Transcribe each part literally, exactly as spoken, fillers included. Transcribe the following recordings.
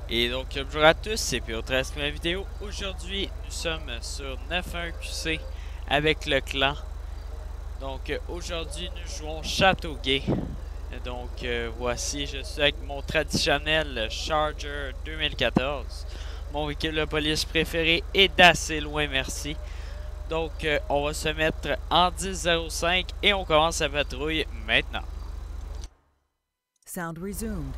Et donc bonjour à tous, c'est P O treize pour la vidéo. Aujourd'hui, nous sommes sur neuf un Q C avec le clan. Donc aujourd'hui, nous jouons Châteauguay. Donc euh, voici, je suis avec mon traditionnel Charger deux mille quatorze. Mon véhicule de police préféré est d'assez loin, merci. Donc euh, on va se mettre en dix zéro cinq et on commence la patrouille maintenant. Sound resumed.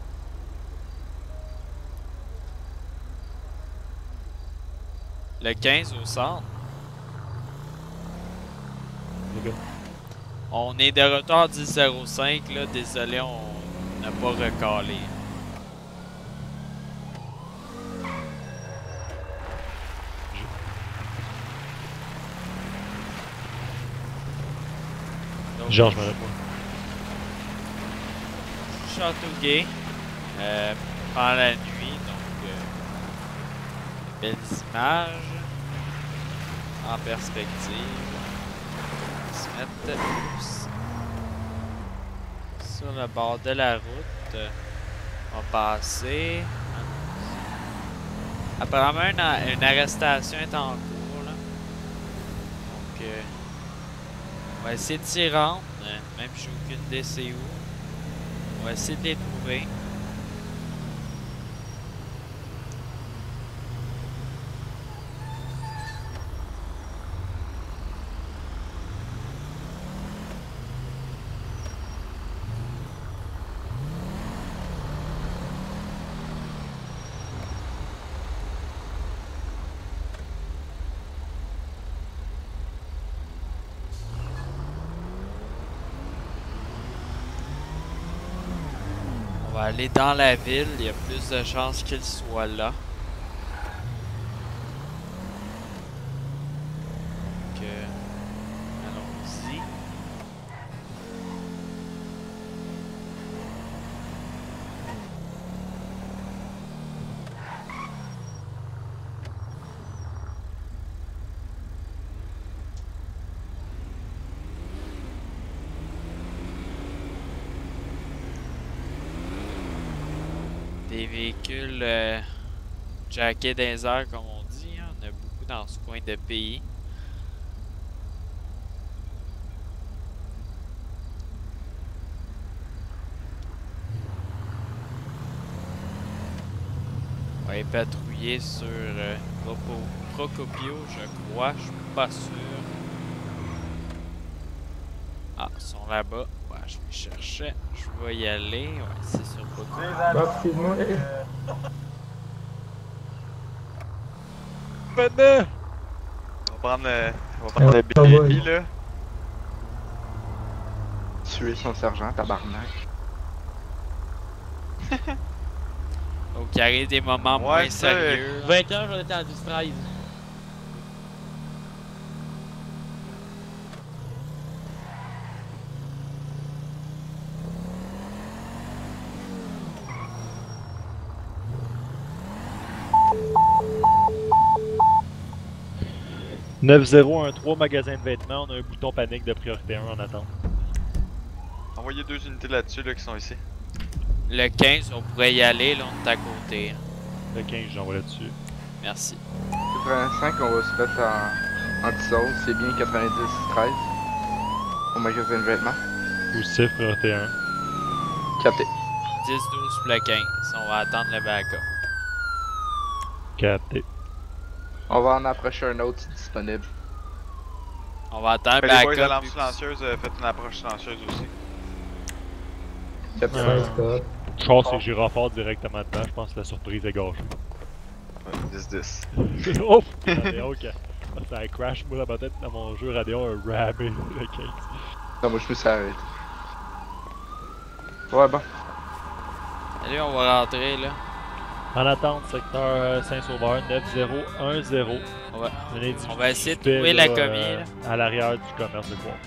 Le quinze au centre. On est de retour dix zéro cinq, là. Désolé, on n'a pas recalé. Georges me répond. Châteauguay. Euh, pendant la nuit, donc euh, belles images en perspective. On va se mettre sur le bord de la route. On va passer. Apparemment, une, une arrestation est en cours, là. Donc, euh, on va essayer de s'y rendre, même si j'ai aucune idée c'est où. On va essayer de les trouver. On va aller dans la ville, il y a plus de chances qu'il soit là. Donc, euh, allons-y. Des véhicules euh, jackés dans les airs, comme on dit. Hein. On a beaucoup dans ce coin de pays. On va aller patrouiller sur euh, Procopio, je crois. Je suis pas sûr. Ah, ils sont là-bas. Ouais, je les cherchais. Je vais y aller. Ouais, c'est sur Procopio. Excuse-moi. Maintenant! On va prendre, euh, on va prendre le B L là. Tuer son sergent, tabarnak. Donc, il arrive des moments Ouais, moins ça, sérieux. vingt heures, on était à dix treize. neuf zéro un trois, magasin de vêtements, on a un bouton panique de priorité un en attente. Envoyez deux unités là-dessus là, qui sont ici. Le quinze, on pourrait y aller, là, on est à côté. Le quinze, j'envoie là-dessus. Merci. quatre-vingt-cinq, on va se mettre en, en dix c'est bien quatre-vingt-dix treize. Au magasin de vêtements. Positif, priorité un. Capté. dix douze pour le quinze. On va attendre le backup. Capté. On va en approcher un autre disponible. On va attendre le Fait les boys, backup. alarme puis- silencieuse, euh, faites une approche silencieuse aussi. Capté. Euh, Chance et Girafard directement dedans, je pense que la surprise est gâchée. Ouais, dix dix. Ouf! Radeon, qui a- ça a crash, moi, dans ma tête, dans mon jeu, Radeon a rammé le quinze. Non, moi je me suis arrêté. Ouais, bon. Allez, on va rentrer, là. En attente, secteur euh, Saint-Sauveur, neuf zéro un zéro. On va, Venez du on va essayer de suspect, trouver là, la commis, euh, là. à l'arrière du commerce de quoi.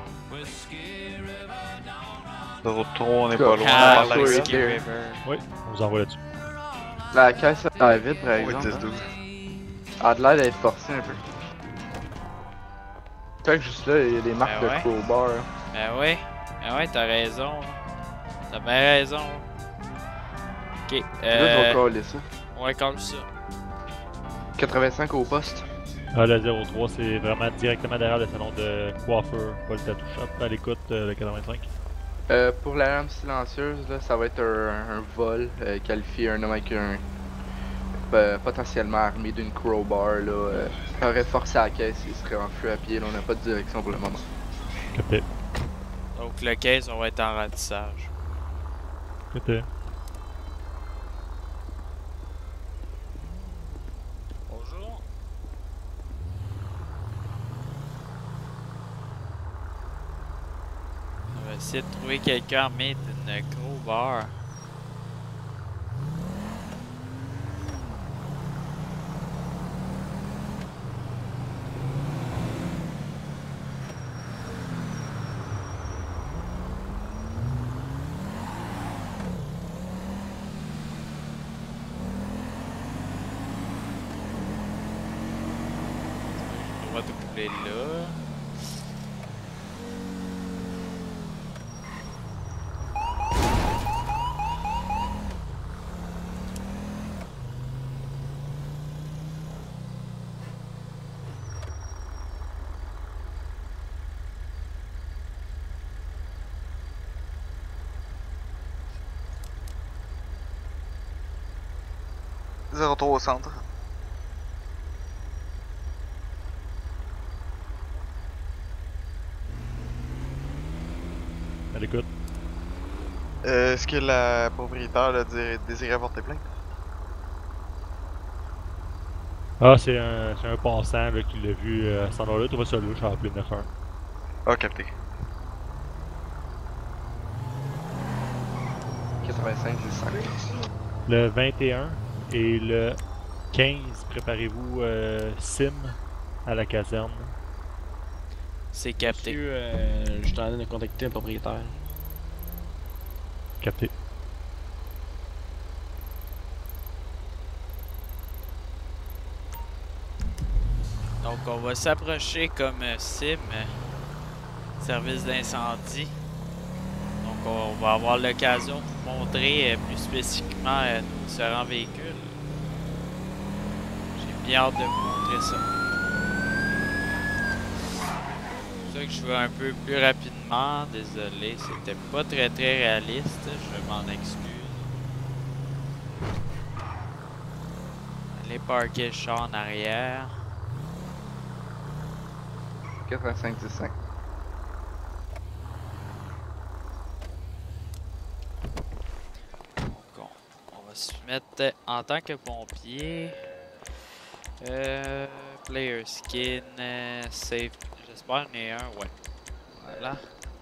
zéro trois, on est Ah, pas loin. Ah, on parle oui, ici. Whiskey ok. River. Oui, on vous envoie là-dessus. La caisse est vide, par Oui, exemple. dix hein. douze. Elle a de l'air d'être forcée un peu. Fait que juste là, il y a des marques Ben ouais. de crowbar. hein. Ben ouais. Ben ouais, t'as raison. T'as bien raison. Ok. Là, je vais Euh, coller ça. Ouais, comme ça. quatre-vingt-cinq au poste. Ah, le zéro trois, c'est vraiment directement derrière le salon de coiffeur, pas le tattoo shop, à l'écoute, euh, le quatre-vingt-cinq. Euh, pour l'alarme silencieuse, là, ça va être un, un vol euh, qualifié un homme avec un euh, potentiellement armé d'une crowbar là, euh, aurait forcé à la caisse et serait en feu à pied. Là, on n'a pas de direction pour le moment. Capté. Donc le quinze, on va être en ratissage. Capté. Bonjour. On va essayer de trouver quelqu'un armé d'une crowbar. On va doubler là. zéro trois au centre. À l'écoute. Euh, Est-ce que la propriétaire là, dé- désirait porter plainte? Ah, c'est un, c'est un passant là, qui l'a vu euh, à cet endroit-là. Tu vois ça là, je vais appeler le neuf un. Ah, capté. quatre-vingt-cinq, c'est cinq. Le vingt et un et le quinze, préparez-vous euh, sim à la caserne. C'est capté. Monsieur, euh, je suis en train de contacter un propriétaire. Capté. Donc on va s'approcher comme euh, sim, euh, service d'incendie. Donc on va avoir l'occasion de vous montrer euh, plus spécifiquement euh, nos différents véhicules. J'ai bien hâte de vous montrer ça. C'est pour ça que je vais un peu plus rapidement. Désolé, c'était pas très très réaliste. Je m'en excuse. Allez parquer le char en arrière. quatre-vingt-cinq, c'est cinq. Donc, on, on va se mettre en tant que pompier. Euh, player skin, euh, save. J'espère qu'il y en a un, ouais. Voilà.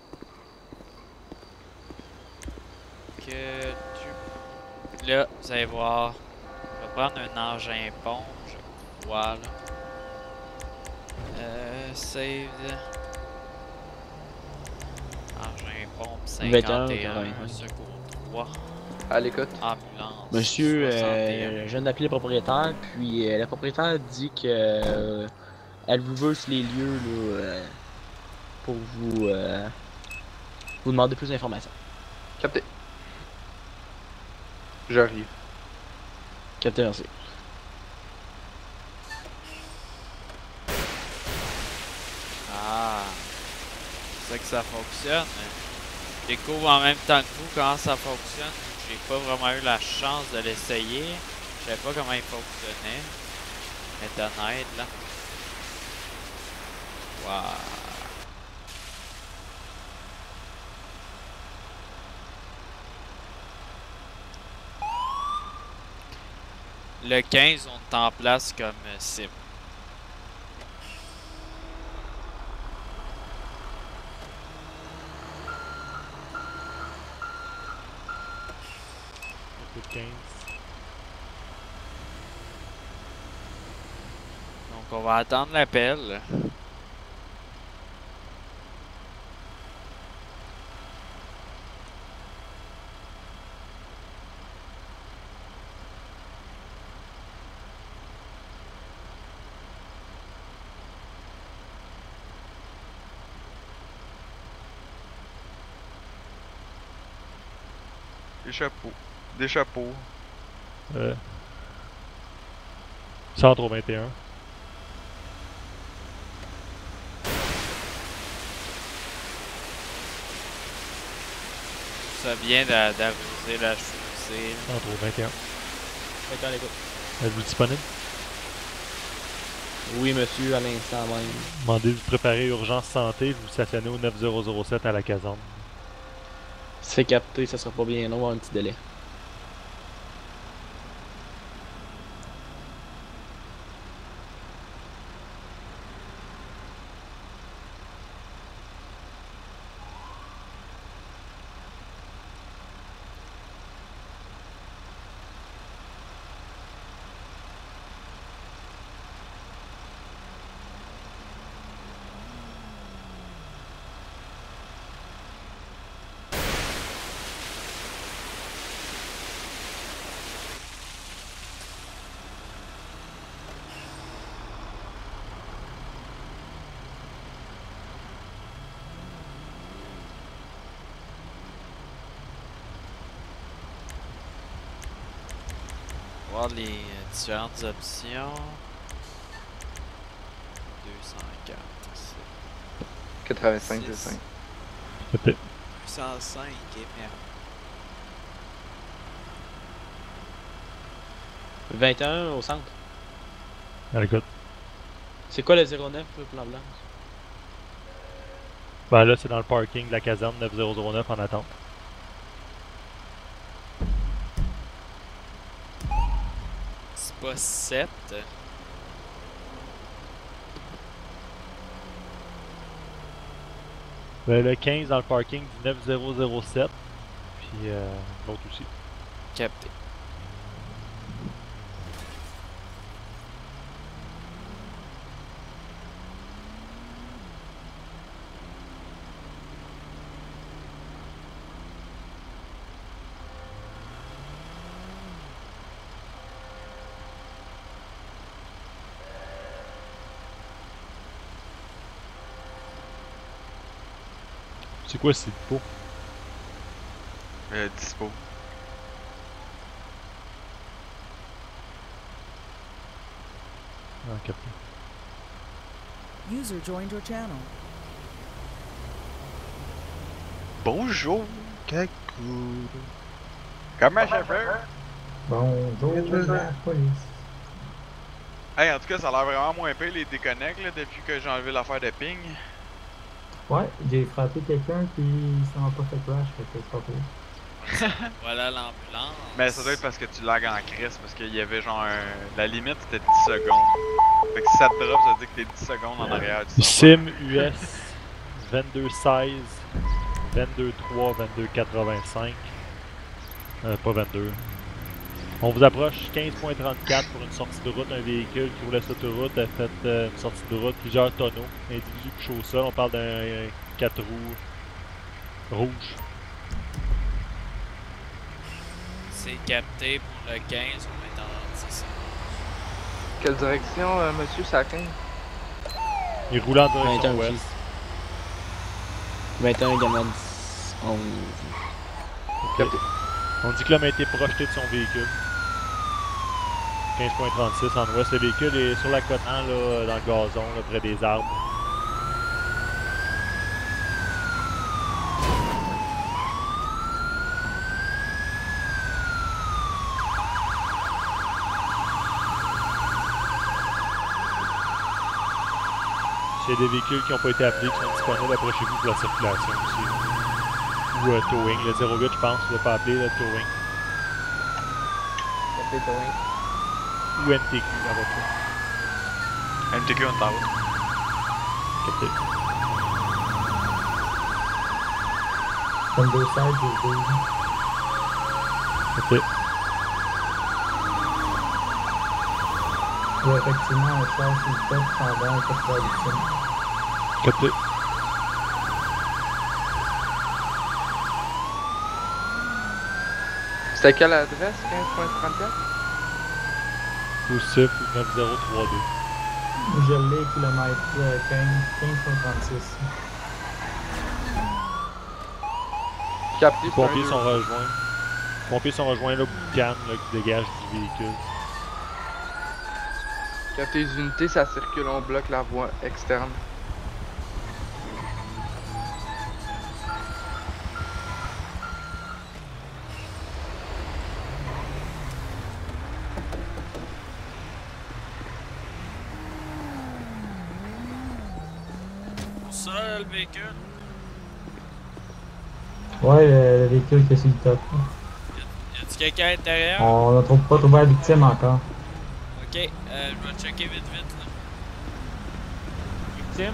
Que tu... Là, vous allez voir. On va prendre un engin pompe, je crois. Là. Euh, save. Engin pompe cinquante et un, secours trois. À l'écoute. Ambulance. Monsieur, soixante et un. euh, je viens d'appeler le propriétaire, puis euh, la propriétaire dit que euh, elle vous veut sur les lieux là, euh, pour vous, euh, vous demander plus d'informations. Capté. J'arrive. Captain, merci. Ah, c'est ça que ça fonctionne. Je découvre en même temps que vous comment ça fonctionne. J'ai pas vraiment eu la chance de l'essayer. Je savais pas comment il fonctionnait. Mais honnête là. Wow. Le quinze, on est en place comme cible. Le quinze. Donc on va attendre l'appel. Des chapeaux. Des chapeaux. Euh, Centre au vingt et un. Ça vient d'a- d'arroser la chaussée. là. Centre au vingt et un. vingt et un, les gars. Êtes-vous disponible? Oui, monsieur, à l'instant même. Demandez de vous préparer urgence santé, vous stationnez au neuf zéro zéro sept à la caserne. C'est capté, ça sera pas bien long, on va avoir un petit délai. Voir les euh, différentes options. deux cent quatre. quatre-vingt-cinq, Six. deux cinq. Ok. deux cent cinq et merde. vingt et un au centre. À l'écoute. C'est quoi le zéro neuf, le plan blanc? Ben là, c'est dans le parking de la caserne neuf zéro zéro neuf en attente. C'est pas sept. Ben, le quinze dans le parking du neuf zéro zéro sept. Puis euh, l'autre aussi. Capté. C'est quoi c'est beau? Euh, dispo. Ah, capté. User joined your channel. Bonjour, Kakou. Comment ça fait? Bonjour, la police. Hey, en tout cas, ça a l'air vraiment moins pire les déconnects là, depuis que j'ai enlevé l'affaire de ping. Ouais, j'ai frappé quelqu'un puis ça m'a pas fait crash, fait que c'est pas cool. Voilà l'ambulance. Mais ça doit être parce que tu lags en crise, parce qu'il y avait genre un... La limite c'était dix secondes. Fait que si ça te drop, ça veut dire que t'es dix secondes en arrière du Sim U S vingt-deux seize, vingt-deux trois, vingt-deux quatre-vingt-cinq. Euh, pas vingt-deux. On vous approche quinze point trente-quatre pour une sortie de route. Un véhicule qui roulait sur l'autoroute a fait euh, une sortie de route, plusieurs tonneaux. Individu couché au sol. On parle d'un quatre roues rouge. C'est capté pour le quinze, on est en c'est ça. Quelle direction, euh, monsieur Sakin? Il roulait en vingt et direction un ouest. aussi. vingt et un également dix, onze. Ok. On dit que l'homme a été projeté de son véhicule. quinze point trente-six en ouest. Le véhicule est sur la côte là, dans le gazon, là, près des arbres. S'il y a des véhicules qui n'ont pas été appelés, qui sont disponibles, approchez-vous pour la circulation aussi. Ou euh, towing, le zéro huit je pense, vous l'avez pas appelé, le towing. Capté towing. Ou N T Q dans votre cas. M T Q on t'en va. Capté. Comme deux sides, j'ai deux. Capté. Il y a effectivement un char sur le top pendant le top de victime. Capté. C'était quelle adresse, quinze point trente-quatre? Positif ou neuf zéro trois deux. Je l'ai, kilomètre euh, quinze, quinze point trente-six. Capté, Les c'est un pompiers deux. sont rejoints. Les pompiers sont rejoints là, au bout de canne là, qui dégage du véhicule. Quand tes unités, ça circule, on bloque la voie externe. Ça, le véhicule. Ouais, le, le véhicule qui est sur le top. Y a-tu quelqu'un à l'intérieur? On ne trouve pas trouvé la victime encore. Ok, euh, je vais checker vite vite là. Victime?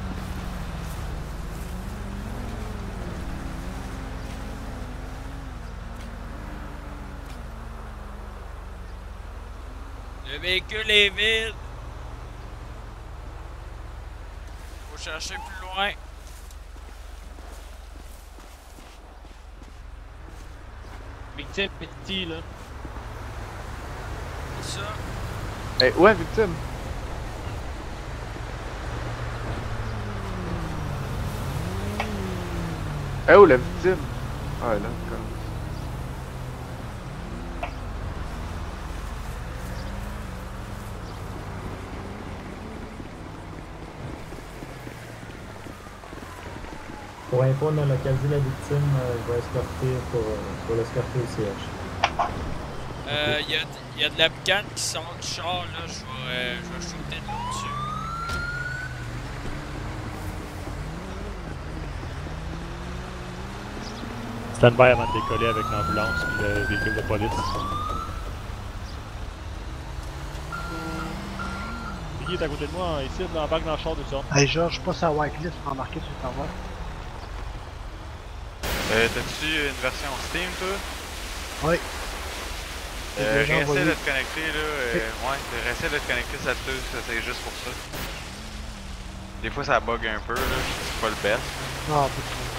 Le véhicule est vide. Faut chercher plus loin. Victime petit, là. C'est ça. Eh, ouais, victime. Eh oh, la victime. Ah, là, comme. Pour info, on a localisé la victime, euh, je vais escorter pour, euh, pour l'escorter au siège. Euh, y a, y a de la boucane qui sort du char là, je vais, euh, je vais shooter de l'eau dessus. Stand by avant de décoller avec l'ambulance et le véhicule de police. Biggie est à côté de moi, ici, dans la bague dans le char de ça. Hey Georges, passe à Whitelist pour embarquer sur le serveur. Euh, t'as-tu une version Steam, toi? Oui. Euh, J'ai déjà réessaie envoyé. de te connecter, là. Euh, ouais, réessaie de te connecter, ça te ça c'est juste pour ça. Des fois, ça bug un peu, là. C'est pas le best. Non, pas de problème.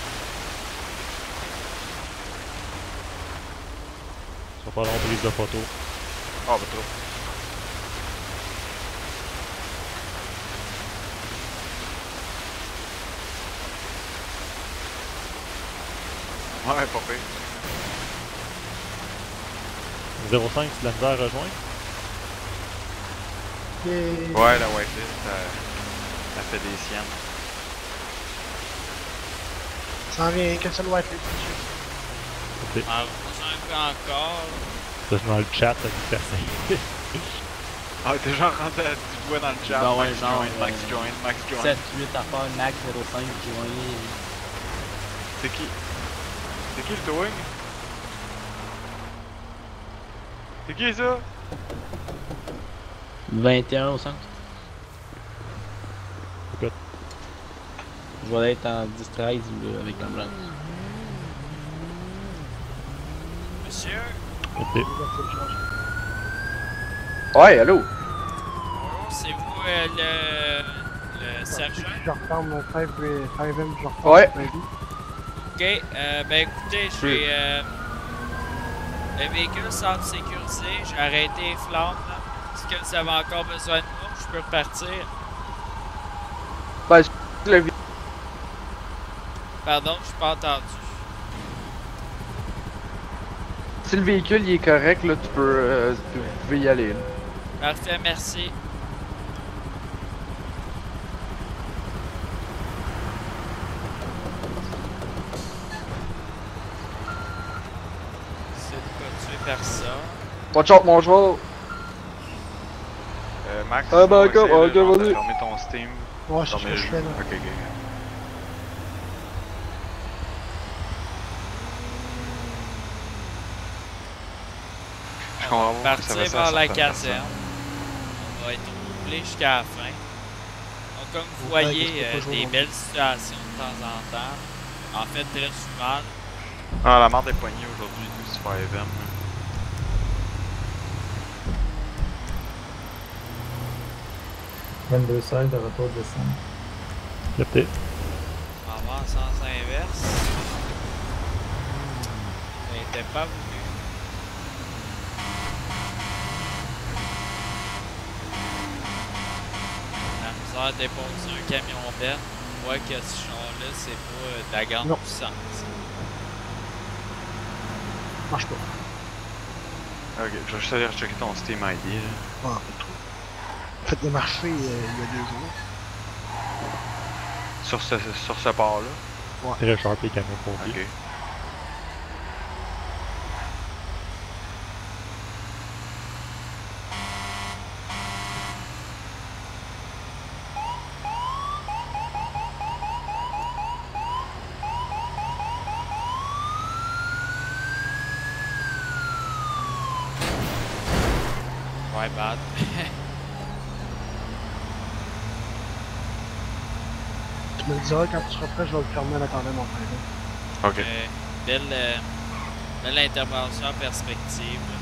Ça va pas long prise de photo. Ah, bah trop. Ouais, pas pire. zéro cinq, tu la misère à rejoindre? Et... Ouais, la whitelist, ça, ça fait des siennes. Ça en vient qu'un seul Whitelist, monsieur. Ok. En reposant un peu encore. Ça, c'est dans le chat, ça dit personne. Ah, t'es genre rendu à du doigt dans le chat. Ben ouais, Max genre, join, Max euh, join, Max join. sept huit à faire, Max zéro cinq joint. C'est qui? C'est qui le towing? C'est qui ça? vingt et un au centre. Écoute. Je vais être en dix treize avec l'ambulance. Monsieur, Ok. Ouais, allô? bonjour, c'est vous euh, le, le sergent? Je ressemble cinq M, je ressemble Ouais. Ok, euh, ben écoutez, j'ai euh, le véhicule semble sécurisé, j'ai arrêté les flammes. là. Est-ce que vous avez encore besoin de moi? Je peux repartir? Ben, je le Pardon, je suis pas entendu. Si le véhicule il est correct, là, tu peux, euh, tu- vous pouvez y aller. Là. Parfait, merci. C'est de pas tuer personne. Watch out, mon cheval! Euh, Max, Ah, ben, on va d'accord, essayer, là, ok, genre, de vas-y. fermer ton Steam. Ouais, c'est ce Fermer que le je jeu. fais là. Ok, ok. Je comprends pas pourquoi ça Partir fait ça à vers la certaines caserne. personnes. On va être couplé jusqu'à la fin. Donc, comme vous Ouais, voyez, parce que euh, pas jouer des au belles situations de temps en temps. En fait, très souvent. Ah, la marde est poignée aujourd'hui du Super Event. vingt-deux seize de retour de descente. Capté. On va en sens inverse. Ça n'était pas voulu. La misère à déposer un camion bête. On voit que ce char-là, c'est pas euh, de la grande Non. puissance. Marche pas. Ok, je vais juste aller rechecker ton Steam I D. Là. Ah, pas trop. fait démarcher euh, il y a deux jours. Sur ce, sur ce port-là. Très sharp les camions pompiers. Ok. Ouais, bad. Tu me le diras quand tu seras prêt, je vais le fermer en attendant mon frère. Ok. Euh, belle, euh, belle intervention en perspective. là.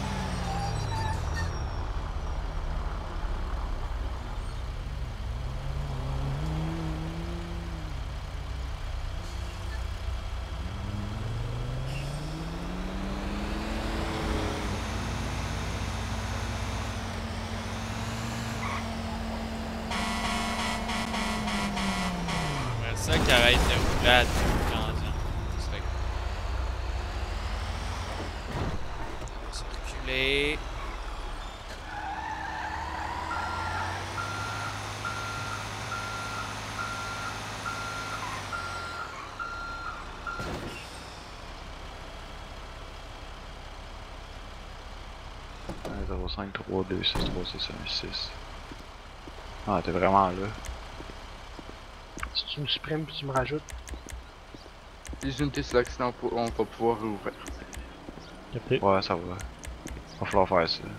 J'aimerais ça qu'il arrête de rouler à toute tension. Ça fait que- On va se reculer. zéro cinq trois deux six trois six un six. Ah, t'es vraiment là. Si tu me supprimes puis tu me rajoutes, Les unités sur l'accident, on va pouvoir rouvrir. Capté. Ouais, ça va. Va falloir faire ça.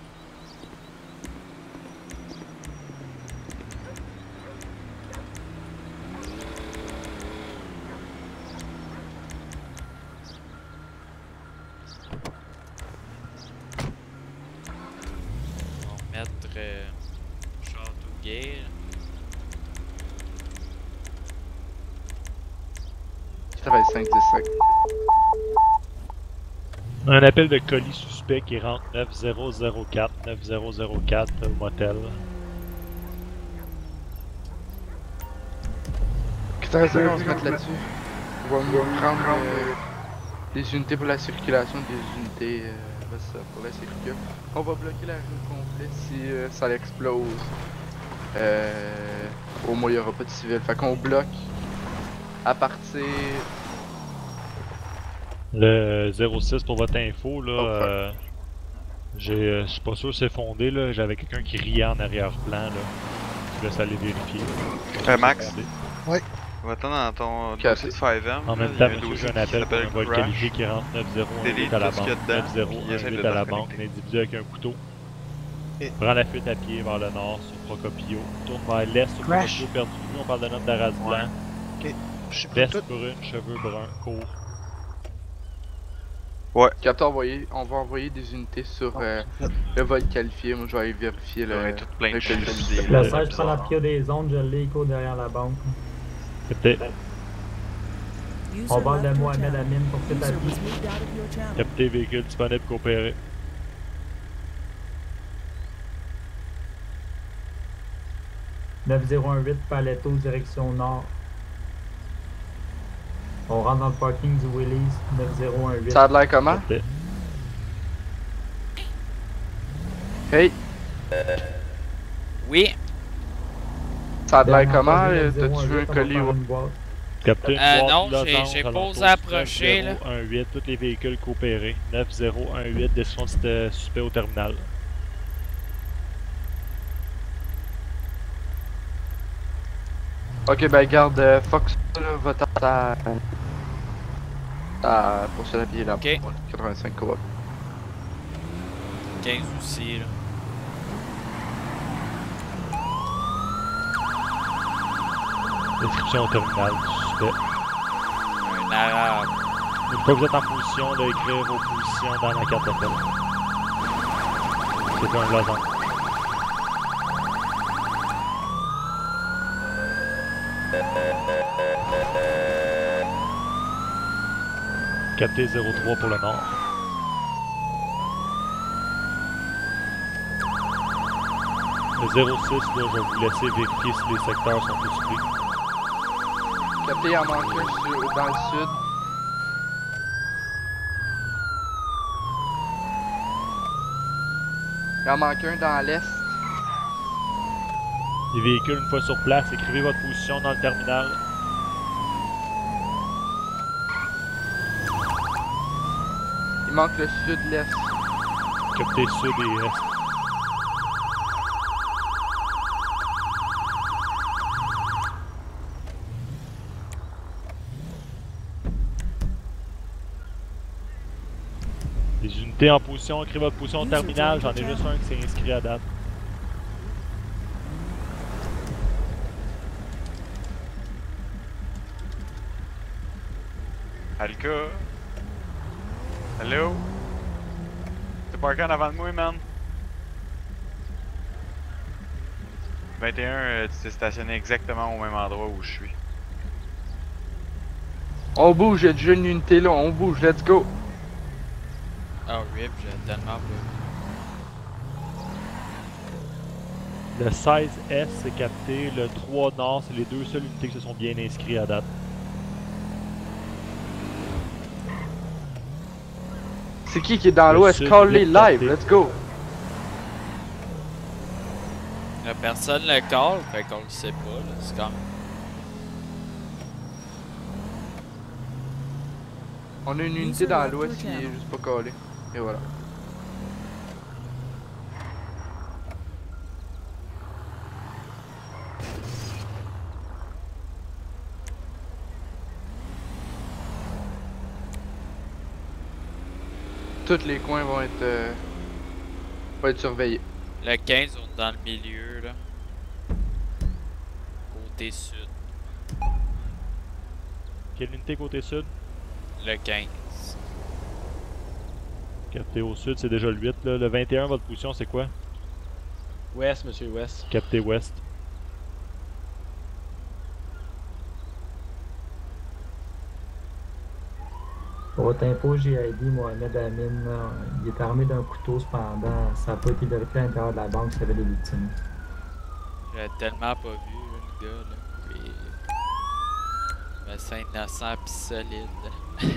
On va mettre euh, Châteauguay. là. quatre-vingt-cinq dix-sept. Un appel de colis suspect qui rentre neuf zéro zéro quatre neuf zéro zéro quatre au motel. quatre-vingt-cinq, on se met là-dessus. On va nous prendre euh, des unités pour la circulation, des unités euh, là, ça, pour la circulation. On va bloquer la rue complète si euh, ça l'explose. Euh, au moins, il n'y aura pas de civils. Fait qu'on bloque à partir. Le zéro six pour votre info, là, Oh, fuck. euh, j'ai, euh, je suis pas sûr que c'est fondé, là, j'avais quelqu'un qui riait en arrière-plan, là. Je laisse aller vérifier. Euh, Max? Ouais. Va-t'en dans ton Ok. dossier de cinq M. En là, même il y temps, a un monsieur, dossier j'ai un qui appel pour un s'appelle vol Crash. qualifié qui rentre neuf zéro un huit Délite à la tout ce qu'il y a banque. dedans, neuf zéro puis un essaie de huit le à la banque. déconnecter. Un individu avec un couteau. Et- Prend la fuite à pied vers le nord sur Procopio. Tourne vers l'est sur Crash. Procopio perdu de vue. On parle d'un homme d'Arras blanc. je suis pour Veste tout. brune, cheveux bruns, court. Captain, envoyé, on va envoyer des unités sur euh, le vol qualifié. Moi, je vais aller vérifier le. Ouais, tout plein de le chiffres. qualifié. Le Le Ouais, seize prend la pire des zones, je l'ai écho derrière la banque. Capté. On parle de Mohamed Amin pour fuite à pied. Capté, véhicule disponible, coopérer. neuf zéro un huit Paletto, direction nord. On rentre dans le parking du Willis, neuf zéro un huit. Ça a de l'air comment? Capté. Hey, Oui. ça a de l'air comment? Derrière euh, le neuf zéro T'as-tu vu un huit, on va colis? faire ouais? une boîte. Capté. Euh, boîte non, losange j'ai- j'ai alentour posé du approcher, là. neuf zéro un huit, tous les véhicules coopérés. neuf zéro un huit, description de suspect au terminal. Ok, ben garde, euh, Fox là, va tenter à. à pour se l'habiller là. Ok. quatre-vingt-cinq coop. quinze aussi, là. Description au terminal du suspect. Un arabe. Une fois que vous êtes en position, d'écrire vos positions dans la carte d'appel. C'est un losange. Capté zéro trois pour le nord. Le zéro six, là, je vais vous laisser vérifier si les secteurs sont tous pris. Capté, il en manque un sur- dans le sud. Il en manque un dans l'est. Les véhicules, une fois sur place, écrivez votre position dans le terminal. Il manque le sud-l'est. Captez sud et est. Les unités en position, écrivez votre position au terminal. J'en ai juste un qui s'est inscrit à date. Alka? Hello? T'es parké en avant de moi, man? vingt et un, euh, tu t'es stationné exactement au même endroit où je suis. On bouge, il y a déjà une unité là, on bouge, let's go! Ah, rip, j'ai tellement pas. Le seize S c'est capté, le trois Nord, c'est les deux seules unités qui se sont bien inscrits à date. C'est qui qui est dans Le l'ouest? sud, Call-les le live, capté. let's go! La personne le call, fait qu'on le sait pas, là. C'est quand même. On a une unité dans l'ouest qui est juste pas collée. Et voilà. Tous les coins vont être, euh, vont être surveillés. Le quinze, on est dans le milieu, là. Côté sud. Quelle unité côté sud? Le quinze. Capté au sud, c'est déjà le huit. Là. Le vingt et un, votre position, c'est quoi? Ouest, monsieur, ouest. Capté ouest. Pour votre info, G I D, Mohamed Amin, là, il est armé d'un couteau, cependant, ça n'a pas été vérifié à l'intérieur de la banque s'il y avait des victimes. J'avais tellement pas vu, là, le gars, là. Puis. Je me sens innocent pis solide.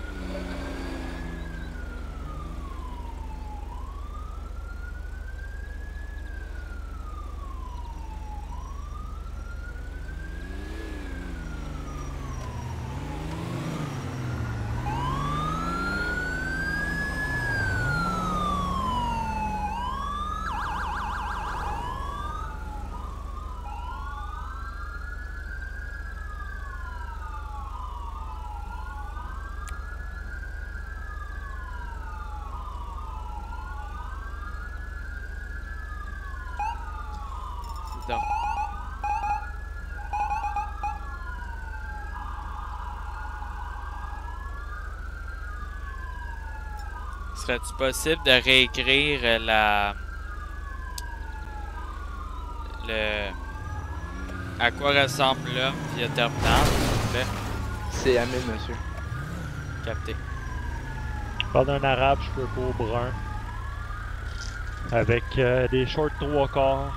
C'est donc. Serait-tu possible de réécrire euh, la... Le... À quoi ressemble l'homme via terminal, s'il vous plaît? C'est Amin, monsieur. Capté. Je parle d'un arabe, cheveux courts bruns. Avec euh, des shorts trois quarts.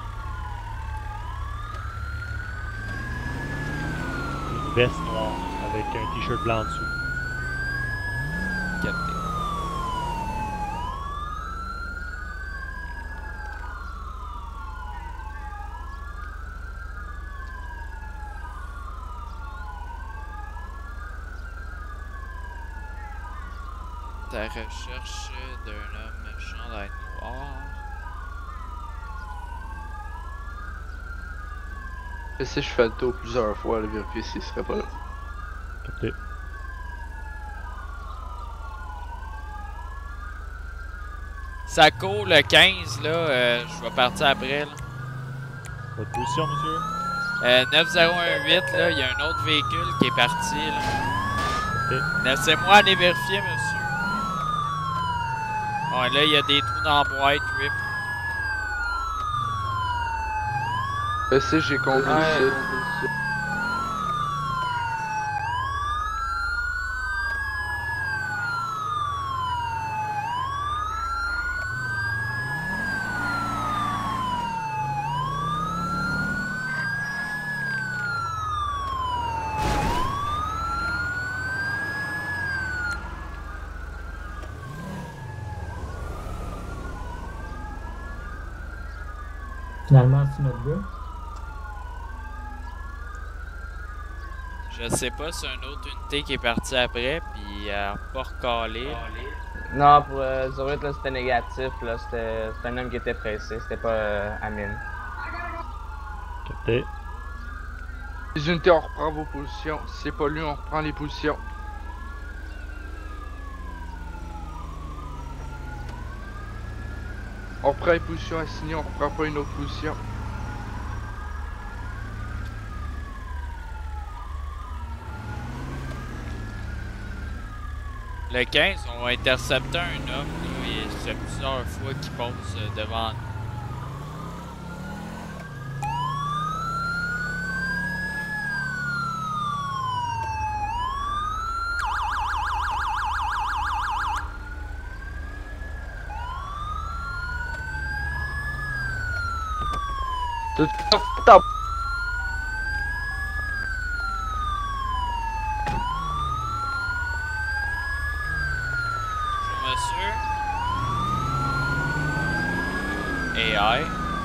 Une veste noire avec un t-shirt blanc en dessous. Capté. Ta recherche d'un homme chandail noir. Je sais, je fais le tour plusieurs fois, là, vérifier s'il serait pas là. Capté. Ça court le quinze, là. Euh, je vais partir après, là. Votre position, monsieur? Euh, neuf zéro un huit, là, il y a un autre véhicule qui est parti, là. Capté. Laissez-moi aller vérifier, monsieur. Ouais, là, il y a des trous dans la boîte, rip. Je sais, j'ai compris Ouais. ça. Finalement, c'est notre gars. Je sais pas si une autre unité qui est partie après, puis elle a pas recalé. Non, pour euh, Zorit, là, c'était négatif. Là, c'était c'était un homme qui était pressé. C'était pas euh, Amine. Capté. Les unités, on reprend vos positions. Si c'est pas lui, on reprend les positions. On reprend les positions assignées, on reprend pas une autre position. Le quinze, on va intercepter un homme, là, et c'est plusieurs fois qu'il passe euh, devant nous. Tout top. Monsieur. A I.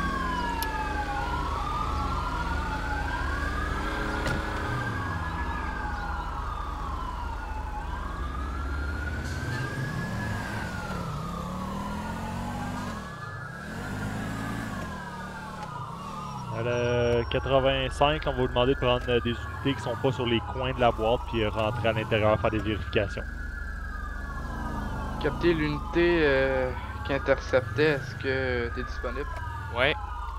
À la quatre-vingt-cinq, on va vous demander de prendre euh, des unités qui sont pas sur les coins de la boîte puis euh, rentrer à l'intérieur faire des vérifications. Capter l'unité euh, qui interceptait, est-ce que t'es disponible? Ouais.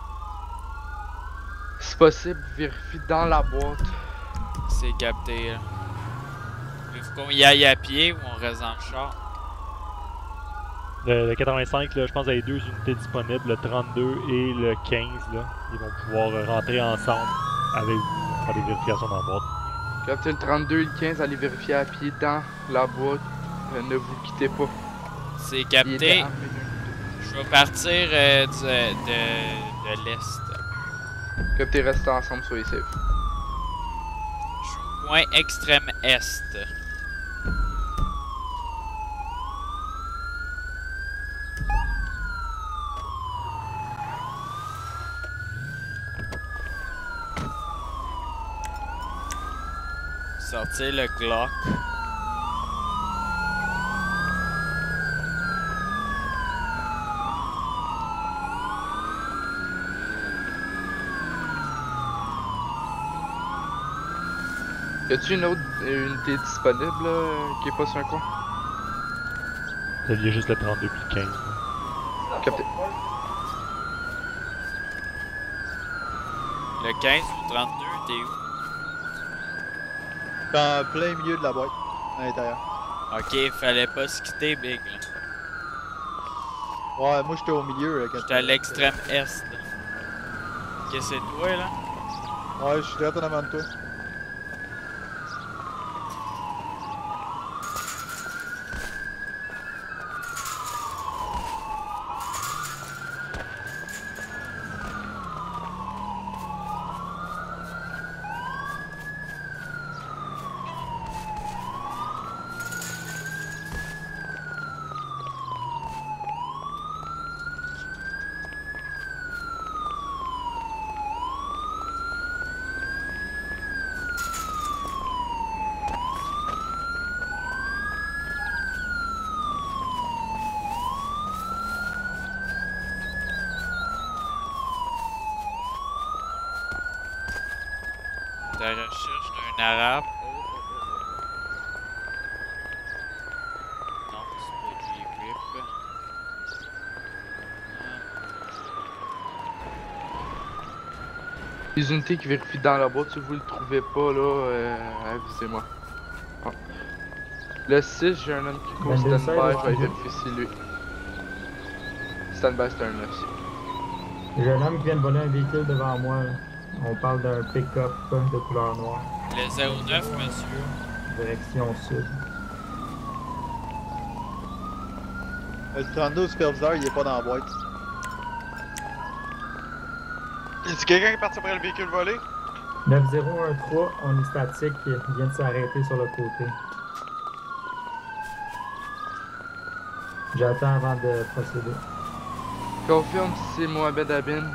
Si possible, vérifie dans la boîte. C'est capté, là. Voulez-vous qu'on y aille à pied ou on reste dans le char? Le, le quatre-vingt-cinq, là, je pense qu'il y a les deux unités disponibles, le trente-deux et le quinze. Là. Ils vont pouvoir euh, rentrer ensemble avec vous, faire des vérifications dans la boîte. Capter le trente-deux et le quinze, allez vérifier à pied dans la boîte. Euh, ne vous quittez pas. C'est Il était capté. armé d'un- Je vais partir euh, du- de, de l'est. Capter, restez ensemble, soyez safe. Je suis au coin extrême est. Sortir le Glock. Y a-tu une autre euh, unité disponible là, euh, qui est pas sur un coin? Vous aviez juste le trente-deux puis le quinze. Là. Capté. Le quinze ou trente-deux, t'es où? En plein milieu de la boîte, à l'intérieur. Ok, fallait pas se quitter, Big. là. Ouais, moi j'étais au milieu. Là, quand J'étais à l'extrême est. là. Ok, c'est toi, là? Ouais, je suis direct en avant de toi. La recherche d'un arabe. Oh, oh, oh, oh. Non, c'est pas du grip. Les unités qui vérifient dans la boîte, si vous le trouvez pas là, euh, avisez-moi. Bon. Le six, j'ai un homme qui court vingt-deux, stand-by, seize, je vais ouais. vérifier si lui. Stand-by, c'est un neuf aussi. J'ai un homme qui vient de voler un véhicule devant moi. là. On parle d'un pick-up de couleur noire. Le zéro neuf, monsieur. Direction sud. Le trente-deux au superviseur, il est pas dans la boîte. Y a-t-il quelqu'un qui est parti après le véhicule volé? neuf zéro un trois, on est statique, il vient de s'arrêter sur le côté. J'attends avant de procéder. Confirme si c'est Mohamed Amin.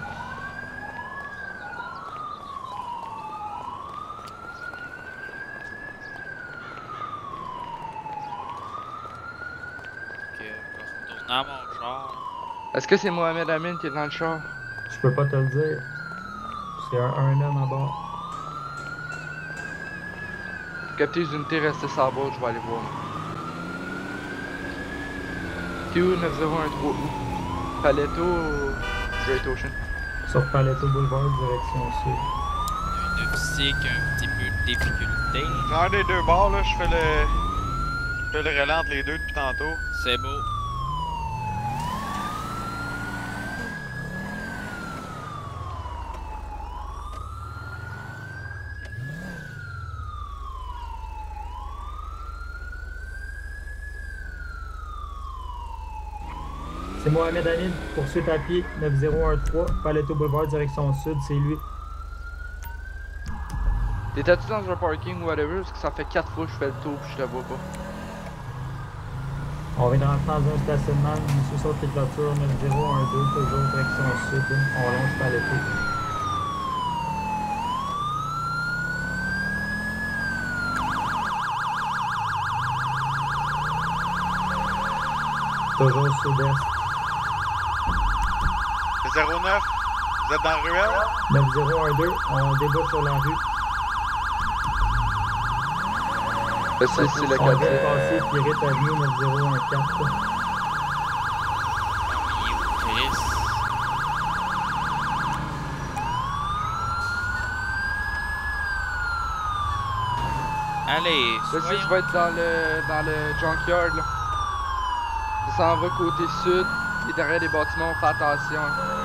Est-ce que c'est Mohamed Amin qui est dans le char? Je peux pas te le dire. C'est un, un homme à bord. Capter les unités, restez sur la bord, je vais aller voir. T'es où? neuf zéro un trois où? Paletto ou Great Ocean? Sur Paletto Boulevard, direction sud. Un officier qui a un petit peu de difficulté. Genre des deux bords, là, je fais le. Je fais le relais entre les deux depuis tantôt. C'est beau. C'est Mohamed Amin, poursuite à pied, neuf zéro un trois, Paletto Boulevard, direction sud, c'est lui. T'étais-tu dans un parking ou whatever? Parce que ça fait quatre fois que je fais le tour et je te vois pas. On vient de rentrer dans un stationnement, monsieur saute les clôtures, neuf zéro un deux, toujours direction sud, on longe Paletto. Toujours sud-est. C'est zéro neuf, vous êtes dans la ruelle? neuf zéro un deux, on débouche sur la rue. C'est c'est le On vient de quatre. passer Pierrette Avenue neuf zéro un quatre. Chris. Allez, Là, si soyons... tu vas être dans le, dans le junkyard, là. Ça s'en va côté sud, et derrière les bâtiments, fais attention.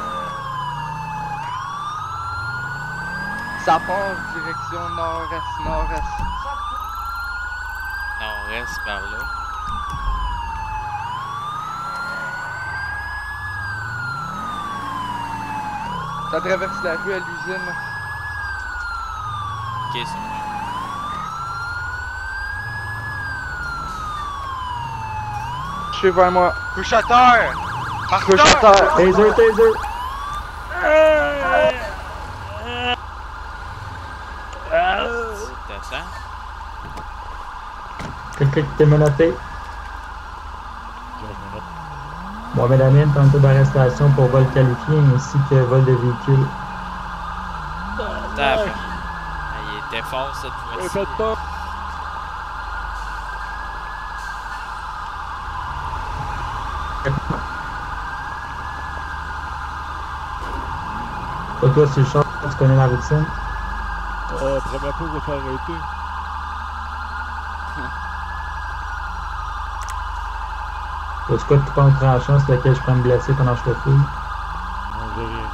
Ça part direction nord-est, nord-est. Non, on reste par là. Ça traverse la rue à l'usine. là. Ok, c'est bon. Je suis vers moi. Couche à terre! Par Couche à terre! terre. Taser, taser! T'attends. Quelqu'un qui t'est menotté. Georges Menotte. Mohamed Amin, tentative d'arrestation pour vol qualifié ainsi que vol de véhicule. Tape. Ah, il était fort cette fois-ci. Faites pas! Toi, toi, c'est le char, tu connais la routine. Euh, première fois que je vais faire arrêter. Toi, tu quoi, tu prends une tranchant sur laquelle je peux me blesser pendant que je te fouille. Non, j'ai rien.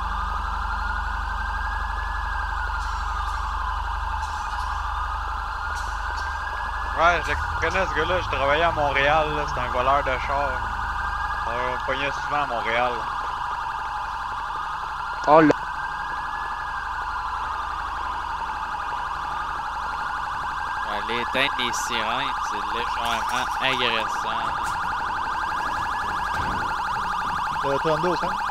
Ouais, je le connais ce gars-là, je travaillais à Montréal, là, c'est un voleur de char. On le pognait souvent à Montréal. Oh là. Aller éteindre les sirènes, c'est légèrement agressant. Euh, trente-deux au centre.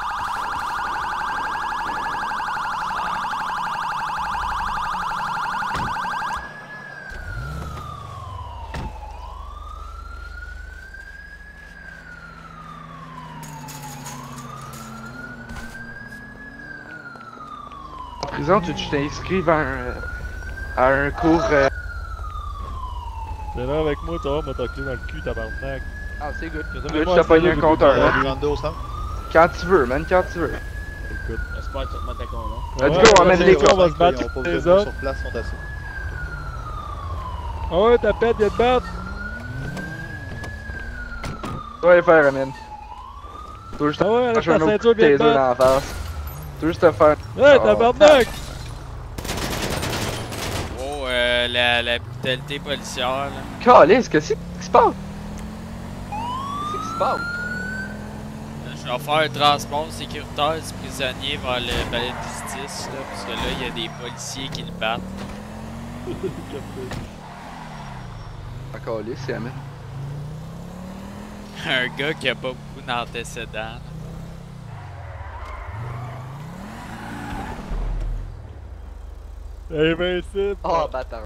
En prison, tu tu t'inscrives à un, à un cours. euh, T'es là avec moi, tu vas m'attaquer dans le cul, tabarnak. Ah, c'est good. Qu'est-ce que Là, moi, tu t'as c'est pogné là, un j'ai compteur. plus de Hein? temps. trente-deux au centre. Quand tu veux, man, quand tu veux. Écoute. J'espère que tu vas te mettre ton nom. Let's Ouais, go, on amène va les se gars. on va se battre Ils ont pas les besoin de autres. sur place, ils sont assis. Ah ouais, ta pète, viens te battre. Tu vas les faire, man. Tu veux juste Ah ouais, te avec faire un ta autre ceinture, coup de viens te taser battre. dans la face. Tu veux juste te faire. Ouais, Oh. tabarnak. Oh, euh, la, la brutalité policière, là. Calice, qu'est-ce qui se passe? Qu'est-ce qui se passe? Je vais faire un transport sécuritaire du prisonnier vers le palais de justice, là, parce que là, il y a des policiers qui le battent. Ah, calice, c'est man. Un gars qui a pas beaucoup d'antécédents. Invincible. Oh, bâtard.